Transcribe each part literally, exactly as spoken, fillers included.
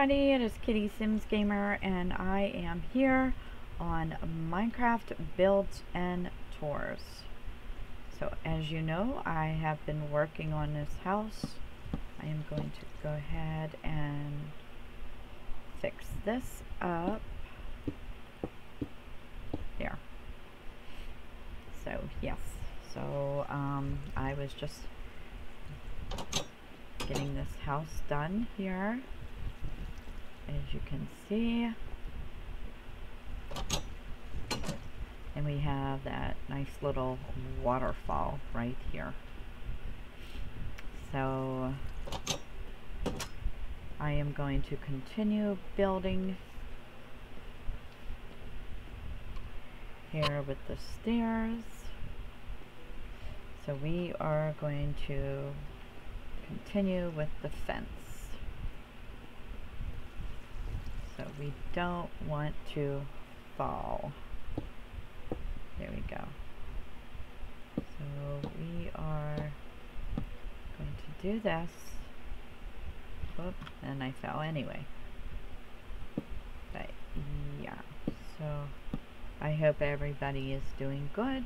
everybody, it is Kitty Sims Gamer and I am here on Minecraft Builds and Tours. So as you know, I have been working on this house. I am going to go ahead and fix this up. There. So yes, so um, I was just getting this house done here, as you can see, and we have that nice little waterfall right here. So I am going to continue building here with the stairs. So we are going to continue with the fence. So we don't want to fall. There we go. So we are going to do this. Whoop, and I fell anyway. But yeah, so I hope everybody is doing good.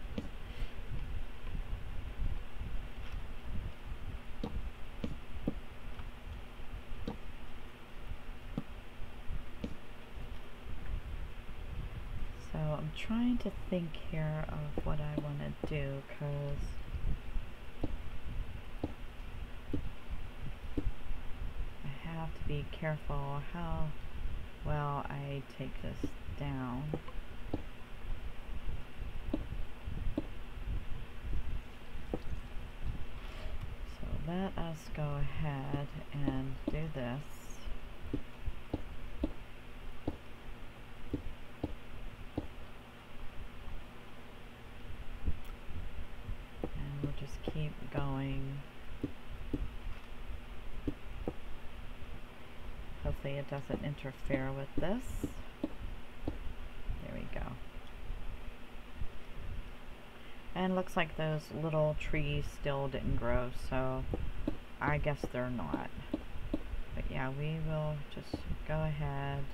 So I'm trying to think here of what I want to do, because I have to be careful how well I take this down. So let us go ahead and do this. Keep going. Hopefully it doesn't interfere with this. There we go. And looks like those little trees still didn't grow, so I guess they're not. But yeah, we will just go ahead.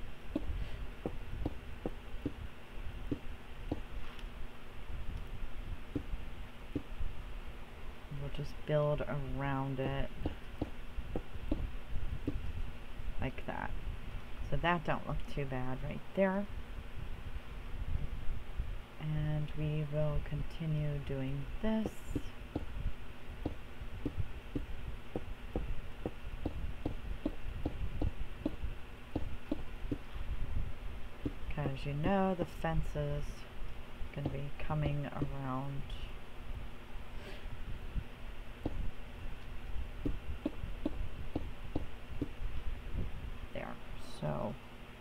Just build around it like that. So that don't look too bad right there. And we will continue doing this. Because you know the fence is going to be coming around. So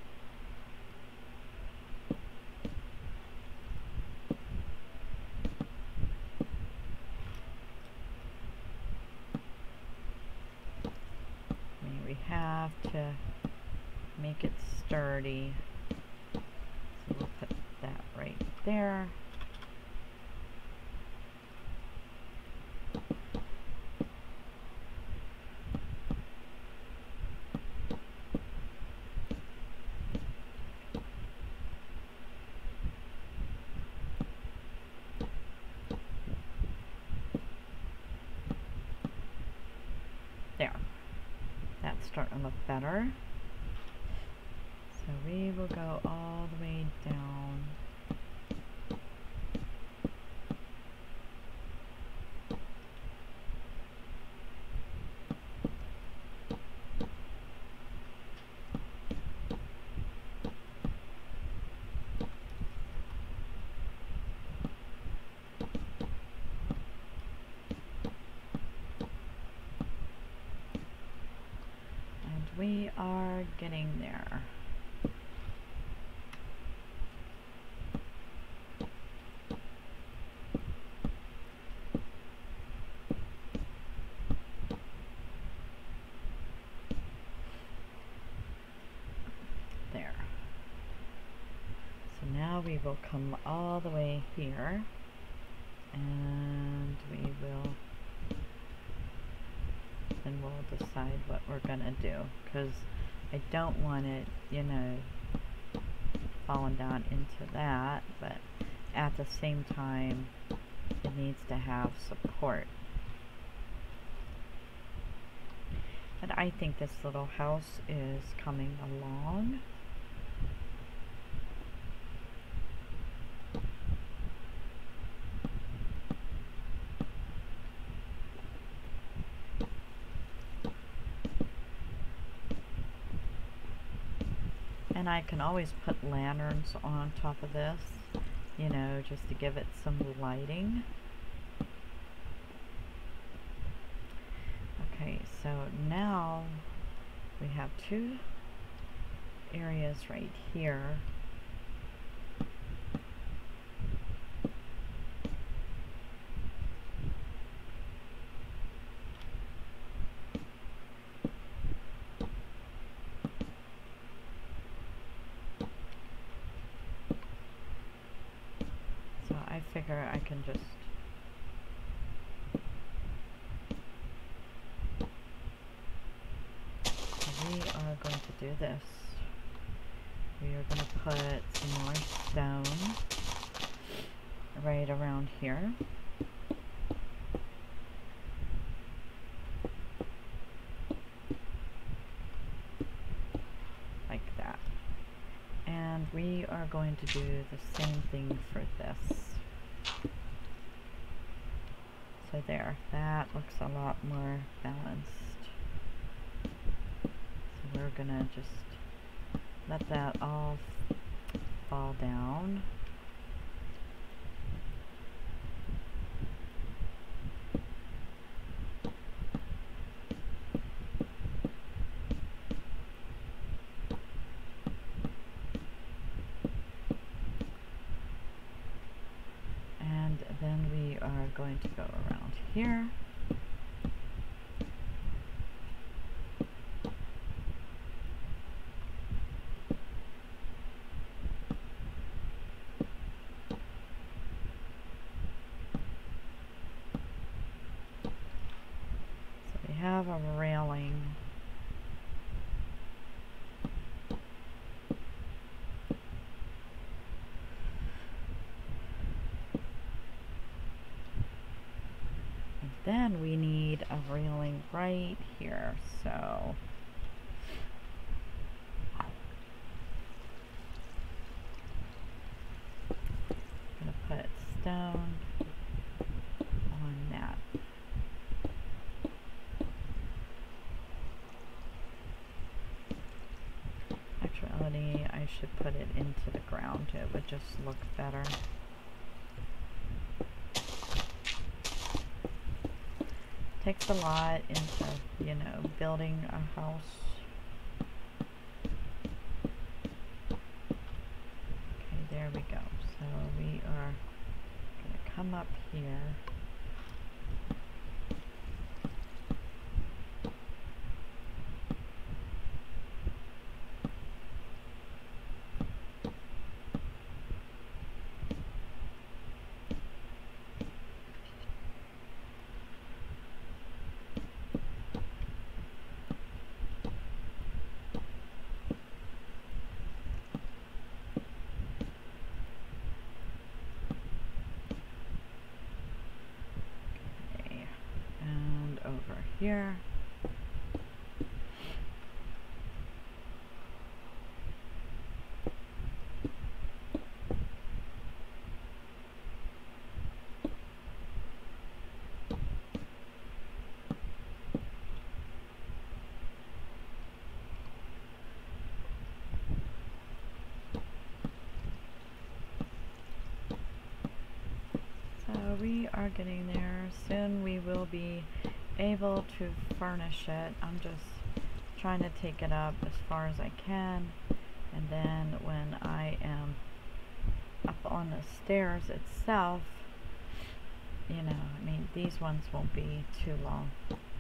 we have to make it sturdy. So we'll put that right there. There. That's starting to look better. So we will go all the way down. We are getting there. There. So now we will come all the way here, and we will then we'll decide what we're gonna do, because I don't want it, you know, falling down into that, but at the same time, it needs to have support. And I think this little house is coming along. And I can always put lanterns on top of this, you know, just to give it some lighting. Okay, so now we have two areas right here. So I figure I can just we are going to do this. We are going to put some more stone right around here. Like that. And we are going to do the same thing for this. So there, that looks a lot more balanced. We're gonna just let that all fall down. And then we are going to go around here. Have a railing. And then we need a railing right here, so I'm gonna put stone on that. I should put it into the ground. It would just look better. Takes a lot into, you know, building a house. Okay, there we go. So we are going to come up here. Here. So we are getting there. Soon we will be able to furnish it. I'm just trying to take it up as far as I can, and then when I am up on the stairs itself, you know, I mean, these ones won't be too long.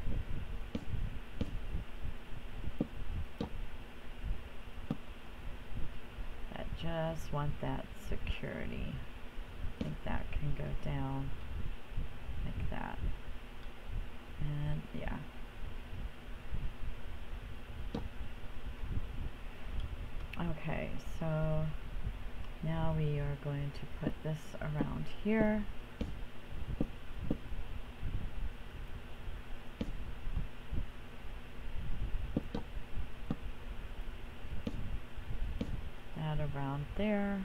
I just want that security. I think that can go down like that. And yeah. Okay, so now we are going to put this around here. That around there.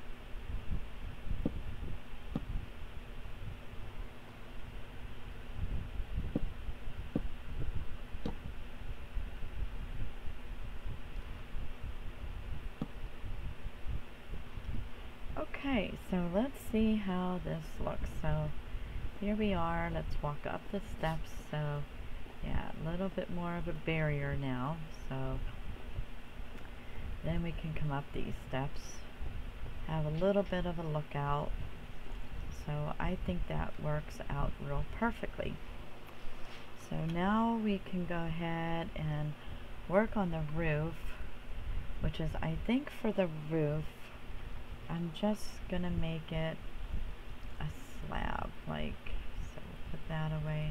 Okay, so let's see how this looks. So here we are. Let's walk up the steps. So yeah, a little bit more of a barrier now. So then we can come up these steps. Have a little bit of a lookout. So I think that works out real perfectly. So now we can go ahead and work on the roof, which is, I think for the roof, I'm just gonna make it a slab, like, so put that away.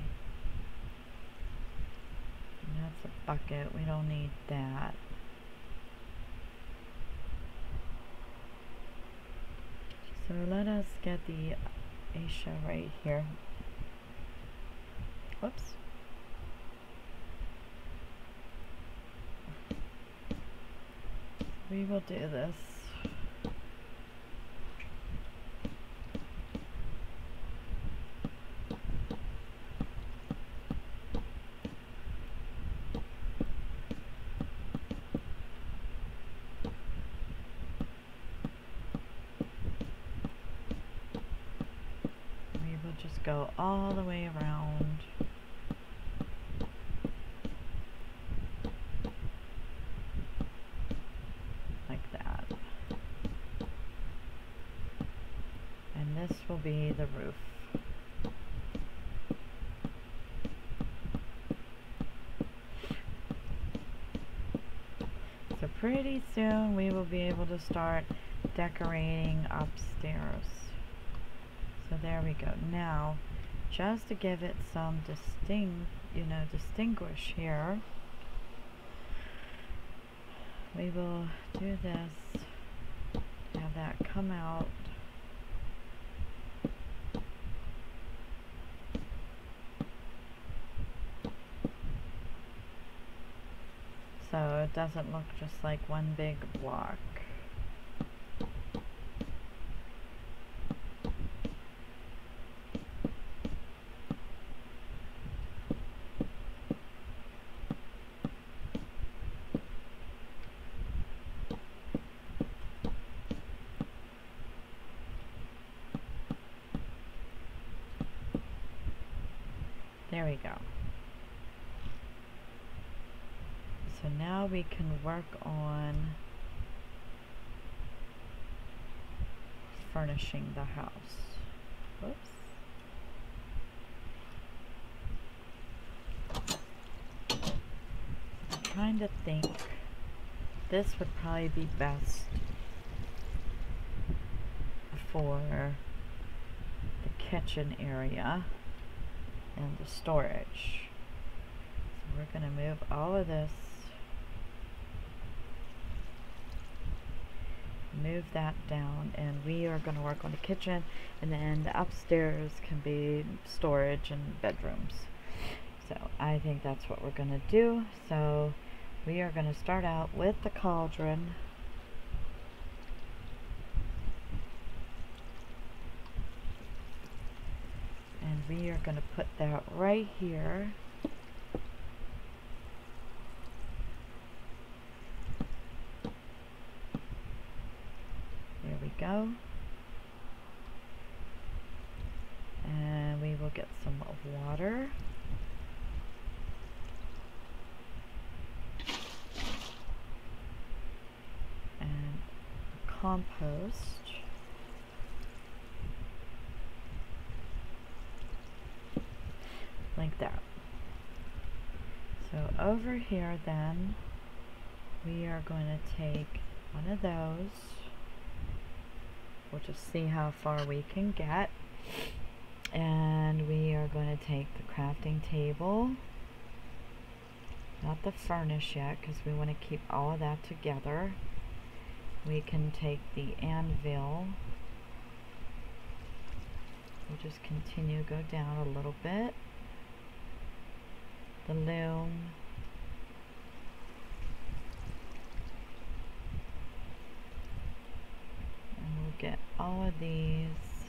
And that's a bucket, we don't need that. So let us get the Aisha right here. Whoops. We will do this. We will just go all the way around. This will be the roof. So pretty soon we will be able to start decorating upstairs. So there we go. Now, just to give it some distinct, you know, distinguish here, we will do this, have that come out. So it doesn't look just like one big block. There we go. So now we can work on furnishing the house. Whoops. I'm trying to think. This would probably be best for the kitchen area and the storage. So we're going to move all of this, move that down, and we are going to work on the kitchen, and then the upstairs can be storage and bedrooms. So I think that's what we're going to do. So we are going to start out with the cauldron. And we are going to put that right here. There we go. And we will get some water. And compost. Like that. So over here then, we are going to take one of those. We'll just see how far we can get. And we are going to take the crafting table. Not the furnish yet, because we want to keep all of that together. we can take the anvil. We'll just continue, go down a little bit. The loom. And we'll get all of these.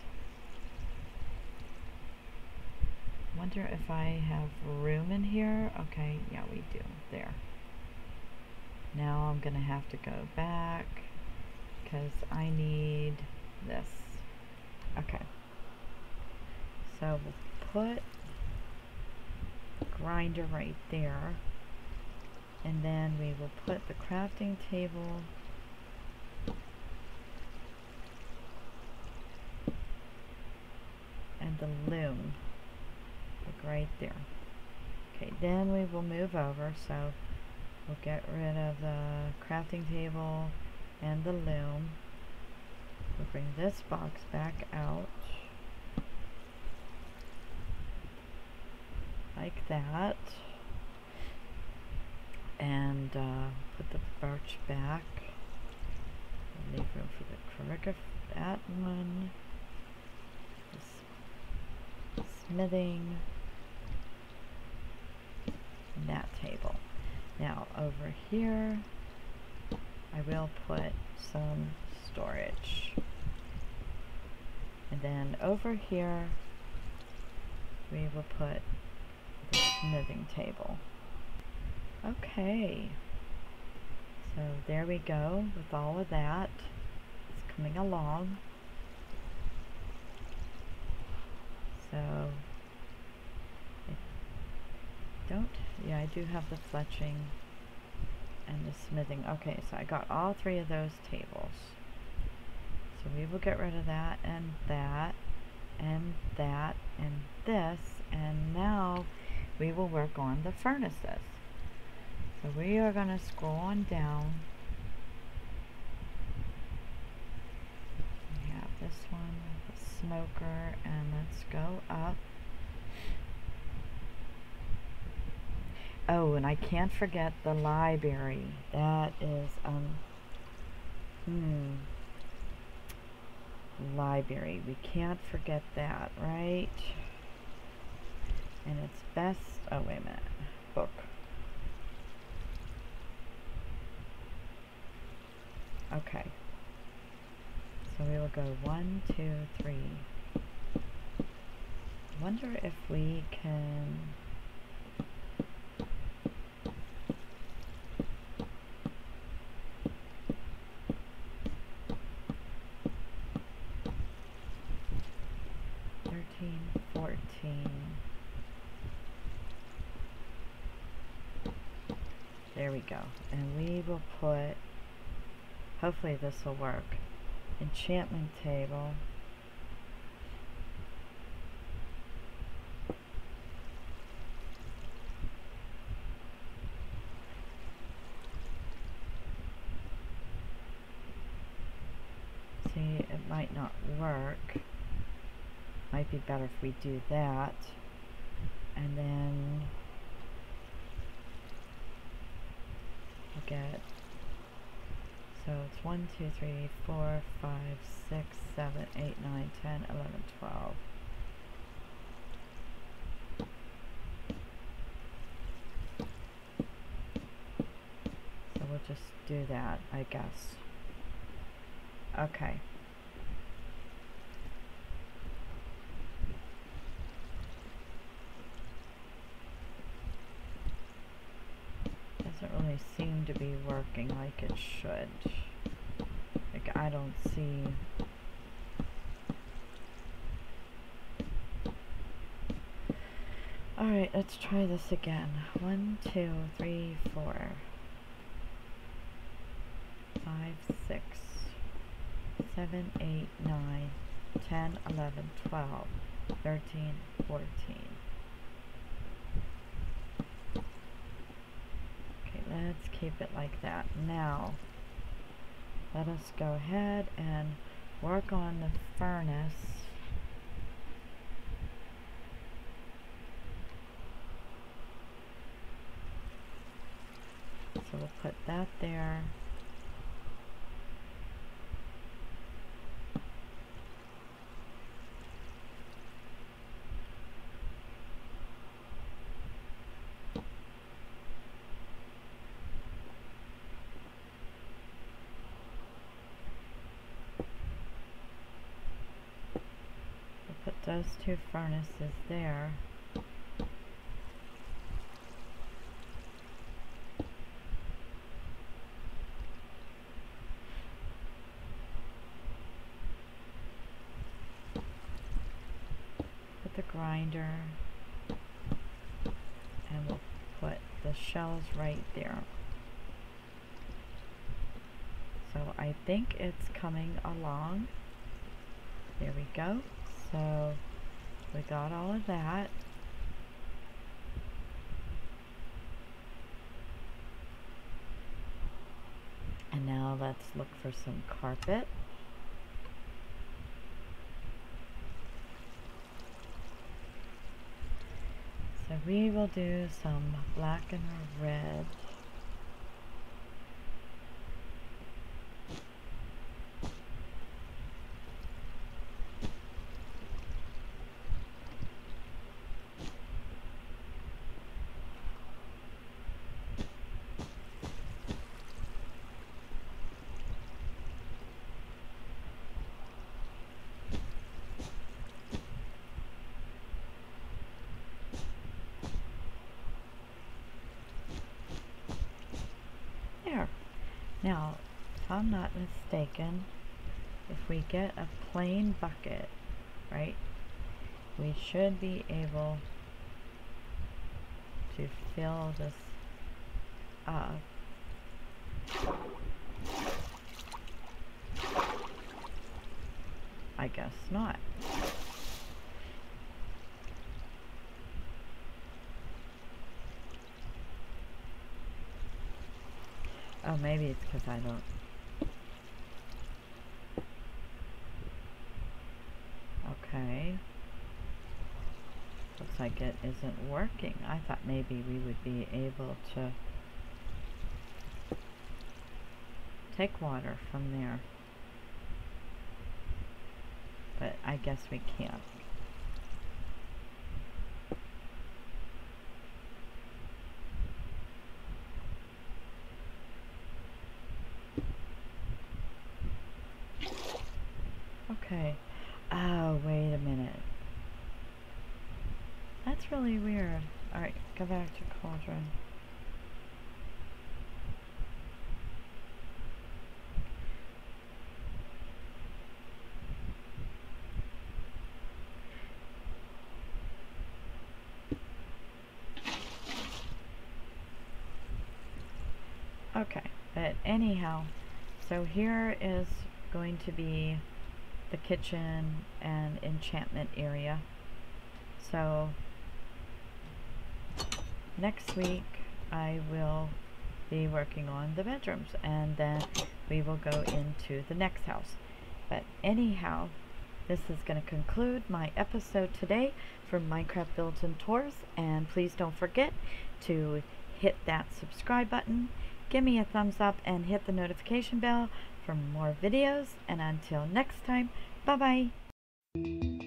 Wonder if I have room in here. Okay, yeah, we do. There. Now I'm gonna have to go back because I need this. Okay. So we'll put grinder right there, and then we will put the crafting table and the loom like right there. Okay, then we will move over, so we'll get rid of the crafting table and the loom. We'll bring this box back out like that, and uh, put the birch back. Leave room for the cricket, that one, the smithing, and that table. Now over here I will put some storage, and then over here we will put the smithing table. Okay, so there we go with all of that. It's coming along. So I don't, yeah, I do have the fletching and the smithing. Okay, so I got all three of those tables. So we will get rid of that and that and that and this, and now we will work on the furnaces. So we are going to scroll on down. We have this one, the smoker, and let's go up. Oh, and I can't forget the library. That is, um, hmm, library. We can't forget that, right? And it's best, oh wait a minute, book. Okay. So we will go one, two, three. Wonder if we can thirteen, fourteen. There we go. And we will put, hopefully this will work, enchantment table. See, it might not work. Might be better if we do that. And then we'll get, so it's one, two, three, four, five, six, seven, eight, nine, ten, eleven, twelve. So we'll just do that, I guess. Okay. Doesn't really seem to be working like it should. Like, I don't see. Alright, let's try this again. One, two, three, four, five, six, seven, eight, nine, ten, eleven, twelve, thirteen, fourteen. Okay, let's keep it like that. Now, let us go ahead and work on the furnace. So we'll put that there. those two furnaces there. Put the grinder, and we'll put the shells right there. So I think it's coming along. There we go. So we got all of that. And now let's look for some carpet. So we will do some black and red. There. Now, if I'm not mistaken, if we get a plain bucket, right, we should be able to fill this up. I guess not. Oh, maybe it's because I don't. Okay. Looks like it isn't working. I thought maybe we would be able to take water from there. But I guess we can't. Okay. Oh, wait a minute. That's really weird. Alright, go back to cauldron. Okay, but anyhow, so here is going to be the kitchen and enchantment area. So next week I will be working on the bedrooms, and then we will go into the next house. But anyhow, this is going to conclude my episode today for Minecraft Builds and Tours, and please don't forget to hit that subscribe button, give me a thumbs up, and hit the notification bell for more videos. And until next time, bye bye.